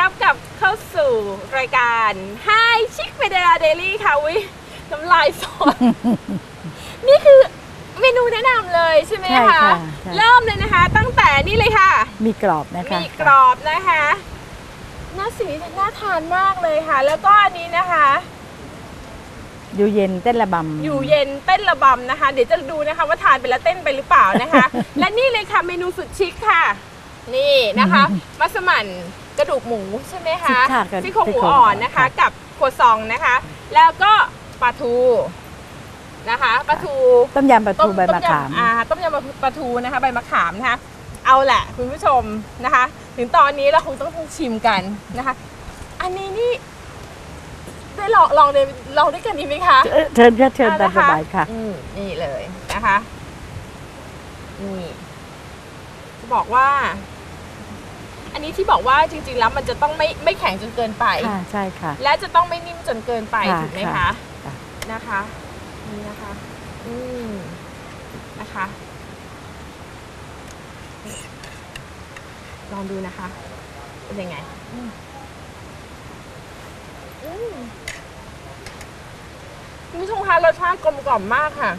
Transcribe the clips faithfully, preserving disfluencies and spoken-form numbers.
รับกลับเข้าสู่รายการ Hi Chic Federa Daily ค่ะวิน้ำลายสด นี่คือเมนูแนะนำเลยใช่ไหมคะเริ่มเลยนะคะตั้งแต่นี่เลยค่ะมีกรอบนะคะมีกรอบนะคะน่าสีน่าทานมากเลยค่ะแล้วก็อันนี้นะคะอยู่เย็นเต้นระบำอยู่เย็นเต้นระบำนะคะเดี๋ยวจะดูนะคะว่าทานไปแล้วเต้นไปหรือเปล่านะคะ และนี่เลยค่ะเมนูสุดชิคค่ะนี่นะคะมัสมั่นกระดูกหมูใช่ไหมคะซี่โครงหมูอ่อนนะคะกับครัวซองนะคะแล้วก็ปลาทูนะคะปลาทูต้มยำปลาทูใบมะขามอ่าต้มยำปลาทูนะคะใบมะขามนะคะเอาแหละคุณผู้ชมนะคะถึงตอนนี้เราคงต้องชิมกันนะคะอันนี้นี่ได้ลองลองเลยลองด้วยกันดีไหมคะเชิญค่ะเชิญตามสบายค่ะนี่เลยนะคะนี่จะบอกว่าอันนี้ที่บอกว่าจริงๆแล้วมันจะต้องไม่ไม่แข็งจนเกินไปค่ะใช่ค่ะและจะต้องไม่นิ่มจนเกินไปถูกไหมคะนะคะนี่นะคะอืมนะคะลองดูนะคะเป็นยังไงคุณผู้ชมคะรสชาติกลมกล่อมมากค่ะ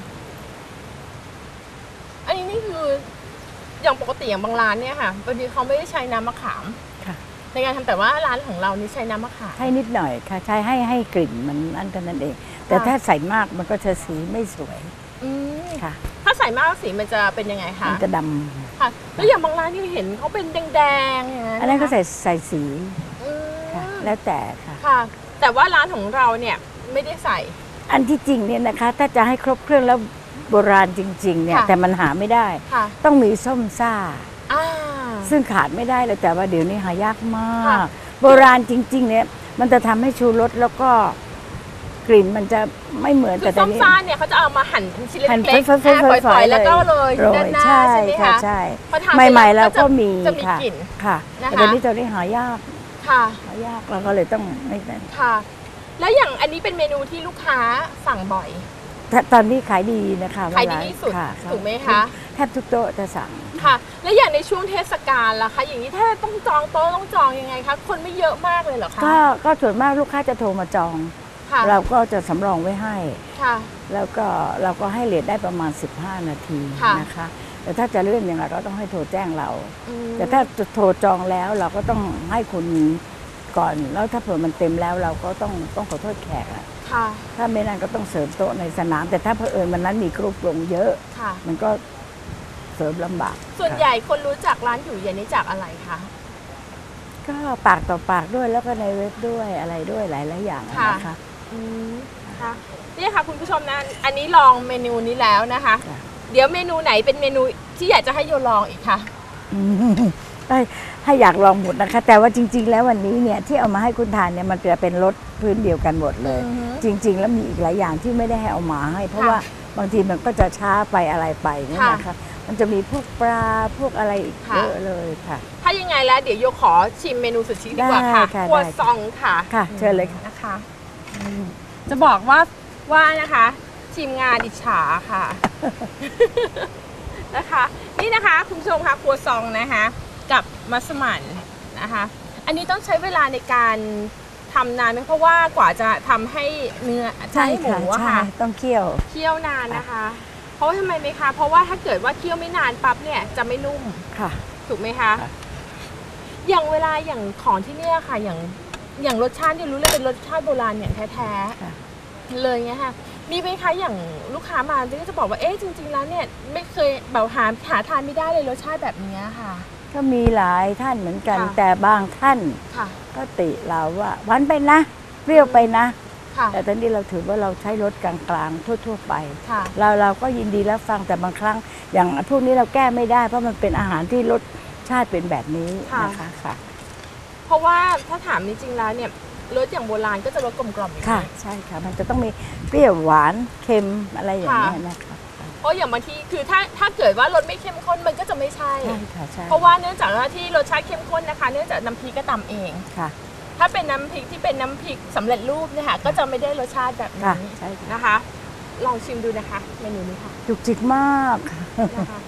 อันนี้นี่คืออย่างปกติอย่างบางร้านเนี่ยค่ะบางทีเขาไม่ได้ใช้น้ำมะขามในการทำแต่ว่าร้านของเรานี่ใช้น้ำมะขามให้นิดหน่อยค่ะใช้ให้ให้กลิ่นมันอันนั้นเองแต่ถ้าใส่มากมันก็จะสีไม่สวยค่ะถ้าใส่มากสีมันจะเป็นยังไงคะมันจะดำค่ะแล้วอย่างบางร้านที่เห็นเขาเป็นแดงๆอย่างนั้นอันนั้นก็ใส่ใส่สีค่ะแล้วแต่ค่ะค่ะแต่ว่าร้านของเราเนี่ยไม่ได้ใส่อันที่จริงเนี่ยนะคะถ้าจะให้ครบเครื่องแล้วโบราณจริงๆเนี่ยแต่มันหาไม่ได้ต้องมีส้มซ่าซึ่งขาดไม่ได้เลยแต่ว่าเดี๋ยวนี้หายากมากโบราณจริงๆเนี่ยมันจะทำให้ชูรสแล้วก็กลิ่นมันจะไม่เหมือนแต่ส้มซ่าเนี่ยเขาจะเอามาหั่นเป็นชิ้นเล็กๆฝอยๆแล้วก็เลยด้านหน้าใช่ไหมคะใช่ใหม่ๆแล้วก็มีค่ะค่ะแต่ตอนนี้จะได้หายากค่ะหายากเราก็เลยต้องไม่ได้ค่ะแล้วอย่างอันนี้เป็นเมนูที่ลูกค้าสั่งบ่อยตอนนี้ขายดีนะคะขายดีที่สุดถูกไหมคะแทบทุกโต๊ะจะสั่งค่ะแล้วอย่างในช่วงเทศกาลล่ะคะอย่างนี้ถ้าต้องจองโต๊ะต้องจองยังไงคะคนไม่เยอะมากเลยเหรอคะก็ก็ส่วนมากลูกค้าจะโทรมาจองเราก็จะสำรองไว้ให้แล้วก็เราก็ให้เลทได้ประมาณสิบห้านาทีนะคะแต่ถ้าจะเลื่อนอย่างไรก็ต้องให้โทรแจ้งเราแต่ถ้าโทรจองแล้วเราก็ต้องให้คุณก่อนแล้วถ้าเผื่อมันเต็มแล้วเราก็ต้องต้องขอโทษแขกอะถ้าไม่นั้นก็ต้องเสริมโต๊ะในสนามแต่ถ้าเผอิญวันนั้นมีกรุ๊ปลงเยอะมันก็เสริมลำบากส่วนใหญ่คนรู้จักร้านอยู่เย็นนี้จากอะไรคะก็ปากต่อปากด้วยแล้วก็ในเว็บด้วยอะไรด้วยหลายหลายอย่างนะคะอืมค่ะนี่ค่ะคุณผู้ชมนะอันนี้ลองเมนูนี้แล้วนะคะเดี๋ยวเมนูไหนเป็นเมนูที่อยากจะให้โยลองอีกคะให้อยากลองหมดนะคะแต่ว่าจริงๆแล้ววันนี้เนี่ยที่เอามาให้คุณทานเนี่ยมันจะเป็นรสพื้นเดียวกันหมดเลยจริงๆแล้วมีอีกหลายอย่างที่ไม่ได้ให้เอามาให้เพราะว่าบางทีมันก็จะช้าไปอะไรไปนี่นะคะมันจะมีพวกปลาพวกอะไรอีกเยอะเลยค่ะถ้ายังไงแล้วเดี๋ยวโยขอชิมเมนูสุดชิคดีกว่าค่ะครัวซองค่ะค่ะเชิญเลยนะคะจะบอกว่าว่านะคะทีมงานอิจฉาค่ะนะคะนี่นะคะคุณผู้ชมค่ะครัวซองนะคะกับมัสมั่นนะคะอันนี้ต้องใช้เวลาในการทำนานไหมเพราะว่ากว่าจะทำให้เนื้อใช่หมูอะค่ะต้องเคี่ยวเคี่ยวนานนะคะเพราะทำไมไหมคะเพราะว่าถ้าเกิดว่าเคี่ยวไม่นานปั๊บเนี่ยจะไม่นุ่มค่ะถูกไหมคะอย่างเวลาอย่างของที่เนี่ยค่ะอย่างอย่างรสชาติที่รู้เลยเป็นรสชาติโบราณอย่างแท้ๆเลยไงค่ะมีไหมคะอย่างลูกค้ามาก็จะบอกว่าเอ๊ะจริงๆแล้วเนี่ยไม่เคยแบบหาหาทานไม่ได้เลยรสชาติแบบนี้ค่ะก็มีหลายท่านเหมือนกันแต่บางท่านก็ติเราว่าหวานไปนะเปรี้ยวไปนะแต่ตอนนี้เราถือว่าเราใช้รสกลางๆทั่วๆไปเราเราก็ยินดีรับฟังแต่บางครั้งอย่างพวกนี้เราแก้ไม่ได้เพราะมันเป็นอาหารที่รสชาติเป็นแบบนี้นะคะค่ะเพราะว่าถ้าถามจริงๆแล้วเนี่ยรสอย่างโบราณก็จะรสกลมกล่อมค่ะใช่ค่ะมันจะต้องมีเปรี้ยวหวานเค็มอะไรอย่างนี้นะคะเพราะอย่างบางทีคือถ้าถ้าเกิดว่ารสไม่เข้มข้นมันก็จะไม่ใช่ใช่ค่ะใช่เพราะว่าเนื่องจากว่าที่รสชาติเข้มข้นนะคะเนื่องจากน้ำพริกก็ตำเองค่ะถ้าเป็นน้ำพริกที่เป็นน้ำพริกสำเร็จรูปเนี่ยค่ะก็จะไม่ได้รสชาติแบบนี้นะคะลองชิมดูนะคะเมนูนี้ค่ะจุกจิกมากนะคะ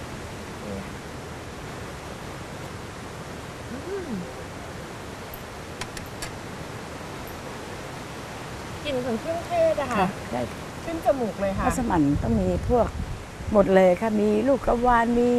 กลิ่นของเครื่องเทศอะค่ะขึ้นจมูกเลยค่ะมัสมั่นต้องมีพวกหมดเลยค่ะมีลูกกระวานมี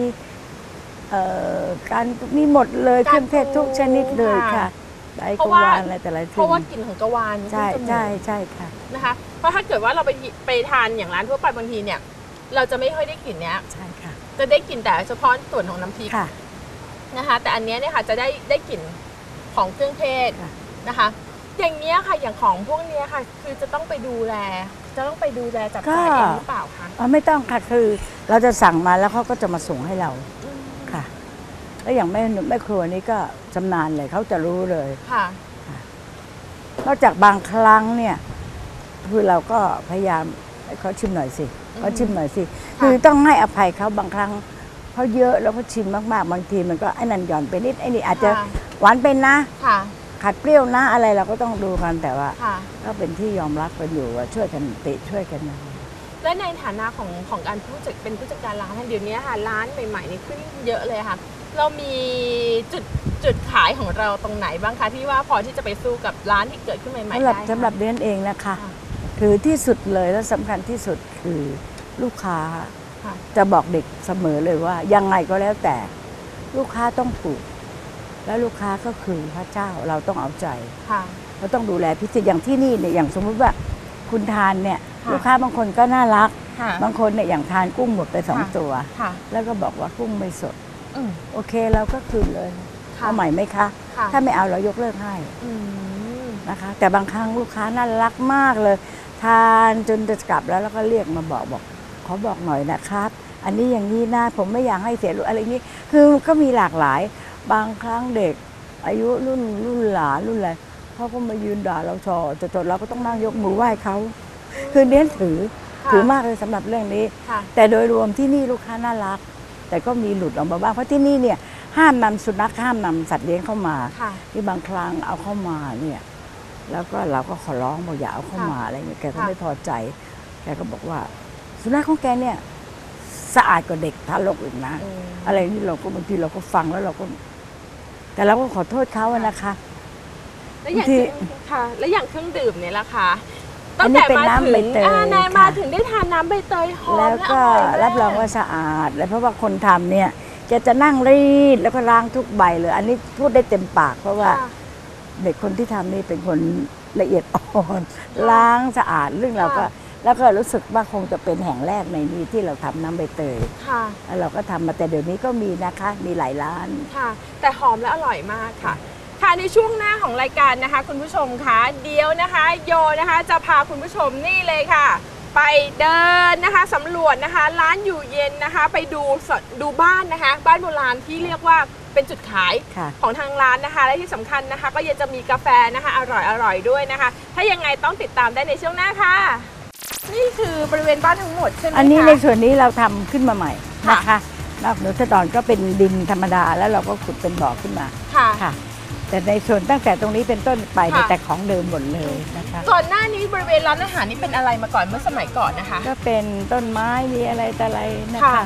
การมีหมดเลยเครื่องเทศทุกชนิดเลยค่ะไอกระวานอะไรแต่ละที่เพราะว่ากลิ่นของกระวานใช่ใช่ใช่ค่ะนะคะเพราะถ้าเกิดว่าเราไปไปทานอย่างร้านทั่วไปบางทีเนี่ยเราจะไม่ค่อยได้กลิ่นเนี้ยใช่ค่ะจะได้กลิ่นแต่เฉพาะส่วนของน้ำพริกนะคะแต่อันนี้เนี่ยค่ะจะได้ได้กลิ่นของเครื่องเทศนะคะอย่างนี้ค่ะอย่างของพวกนี้ค่ะคือจะต้องไปดูแลจะต้องไปดูแลจับจ่ายเองหรือเปล่าคะอ๋อไม่ต้องค่ะคือเราจะสั่งมาแล้วเขาก็จะมาส่งให้เราค่ะแล้วอย่างแม่แม่ครัวนี้ก็ชำนาญเลยเขาจะรู้เลยค่ะนอกจากบางครั้งเนี่ยคือเราก็พยายามให้เขาชิมหน่อยสิเขาชิมหน่อยสิคือต้องให้อภัยเขาบางครั้งเขาเยอะแล้วเขาชิมมากๆบางทีมันก็ไอ้นั่นหย่อนไปนิดไอ้นี่อาจจะหวานเป็นนะขัดเปรี้ยวนะอะไรเราก็ต้องดูกันแต่ว่าก็เป็นที่ยอมรับกันอยู่ว่าช่วยกันติช่วยกันนะและในฐานะของของการผู้จัดเป็นผู้จัดการร้านเดี๋ยวนี้ค่ะร้านใหม่ๆนี่ขึ้นเยอะเลยค่ะเรามีจุดจุดขายของเราตรงไหนบ้างคะที่ว่าพอที่จะไปสู้กับร้านที่เกิดขึ้นใหม่ๆได้สำหรับเรียนเองนะคะคือที่สุดเลยและสำคัญที่สุดคือลูกค้าจะบอกเด็กเสมอเลยว่ายังไงก็แล้วแต่ลูกค้าต้องถูกแล้วลูกค้าก็คือพระเจ้าเราต้องเอาใจเราต้องดูแลพิเศษอย่างที่นี่เนี่ยอย่างสมมุติว่าคุณทานเนี่ยลูกค้าบางคนก็น่ารักบางคนเนี่ยอย่างทานกุ้งหมดไปสองตัวแล้วก็บอกว่ากุ้งไม่สดโอเคเราก็คืนเลยเอาใหม่ไหมคะถ้าไม่เอาเรายกเลิกให้นะคะแต่บางครั้งลูกค้าน่ารักมากเลยทานจนจะกลับแล้วแล้วก็เรียกมาบอกบอกขอบอกหน่อยนะครับอันนี้อย่างนี้นะผมไม่อยากให้เสียรู้อะไรนี้คือก็มีหลากหลายบางครั้งเด็กอายุรุ่นรุ่นหลานรุ่นอะไรเขาก็มายืนด่าเราชอจนเราก็ต้องนั่งยกมือไหว้เขาคือเน้นถือถือมากเลยสำหรับเรื่องนี้แต่โดยรวมที่นี่ลูกค้าน่ารักแต่ก็มีหลุดออกมาบ้างเพราะที่นี่เนี่ยห้ามนำสุนัขห้ามนำสัตว์เลี้ยงเข้ามาที่บางครั้งเอาเข้ามาเนี่ยแล้วก็เราก็ขอร้องบอกอย่าเอาเข้ามาอะไรเงี้ยแกก็ไม่พอใจแกก็บอกว่าสุนัขของแกเนี่ยสะอาดกว่าเด็กทารกอีกนะอะไรนี่เราก็บางทีเราก็ฟังแล้วเราก็แต่เราก็ขอโทษเขาอะนะคะแล้วอย่างค่ะแล้วอย่างเครื่องดื่มเนี่ยล่ะคะตั้งแต่มาถึงนายมาถึงได้ทานน้ำใบเตยหอมแล้วก็รับรองว่าสะอาดเลยเพราะว่าคนทำเนี่ยจะจะนั่งรีดแล้วก็ล้างทุกใบเลยอันนี้พูดได้เต็มปากเพราะว่าเด็กคนที่ทำนี่เป็นคนละเอียดอ่อนล้างสะอาดเรื่องเราก็แล้วก็รู้สึกว่าคงจะเป็นแห่งแรกในนี้ที่เราทำน้ำใบเตยค่ะแล้วเราก็ทำมาแต่เดี๋ยวนี้ก็มีนะคะมีหลายร้านค่ะแต่หอมและอร่อยมากค่ะค่ะในช่วงหน้าของรายการนะคะคุณผู้ชมคะเดี๋ยวนะคะโยนะคะจะพาคุณผู้ชมนี่เลยค่ะไปเดินนะคะสำรวจนะคะร้านอยู่เย็นนะคะไปดูดูบ้านนะคะบ้านโบราณที่เรียกว่าเป็นจุดขายของทางร้านนะคะและที่สำคัญนะคะก็ยังจะมีกาแฟนะคะอร่อยอร่อยด้วยนะคะถ้ายังไงต้องติดตามได้ในช่วงหน้าค่ะนี่คือบริเวณบ้านทั้งหมดใช่ไหมคะอันนี้ในส่วนนี้เราทำขึ้นมาใหม่นะคะนอกเหนือจากตอนก็เป็นดินธรรมดาแล้วเราก็ขุดเป็นบ่อขึ้นมาค่ะแต่ในส่วนตั้งแต่ตรงนี้เป็นต้นไปแต่ของเดิมหมดเลยนะคะก่อนหน้านี้บริเวณร้านอาหารนี้เป็นอะไรมาก่อนเมื่อสมัยก่อนนะคะก็เป็นต้นไม้มีอะไรแต่อะไรนะคะ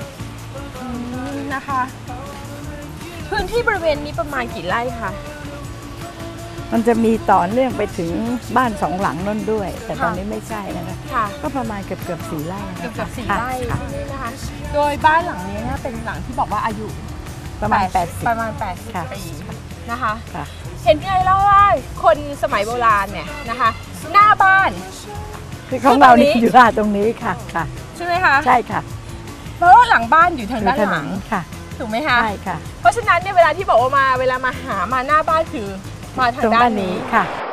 นะคะพื้นที่บริเวณนี้ประมาณกี่ไร่คะมันจะมีต่อเนื่องไปถึงบ้านสองหลังนั่นด้วยแต่ตอนนี้ไม่ใช่นะคะก็ประมาณเกือบเกือบสี่ไร่เกือบเกือบสี่ไร่นะคะโดยบ้านหลังนี้เป็นหลังที่บอกว่าอายุประมาณแปดสิบประมาณแปดสิบปีนะคะเห็นพี่ไอเล่าว่าคนสมัยโบราณเนี่ยนะคะหน้าบ้านคือของเรานี่อยู่ตรงนี้ค่ะค่ะใช่ไหมคะใช่ค่ะเพราะว่าหลังบ้านอยู่ทางด้านหลังค่ะถูกไหมคะใช่ค่ะเพราะฉะนั้นเนี่ยเวลาที่บอกว่ามาเวลามาหามาหน้าบ้านคือมาทางด้านนี้ค่ะ